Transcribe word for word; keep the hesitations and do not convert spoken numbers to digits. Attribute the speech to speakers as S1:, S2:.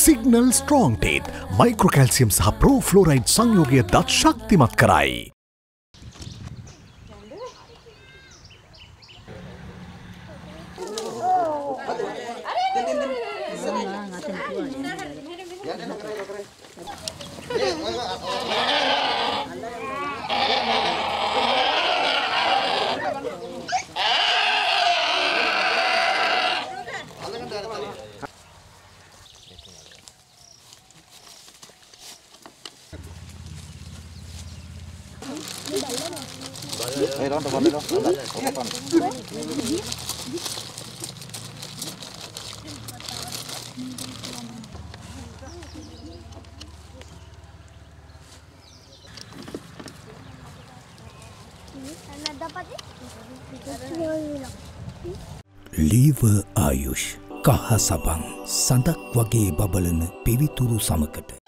S1: Signal strong ටීත් මයික්‍රෝකැල්සියම් සහ ප්‍රෝෆ්ලෝරයිඩ් සංයෝගය දත් ශක්තිමත් කරයි.
S2: Eh, ronto, ronto, ronto.
S3: ලීව ආයුෂ් කහ සබන් සඳක් වගේ බබලන පිවිතුරු සමකට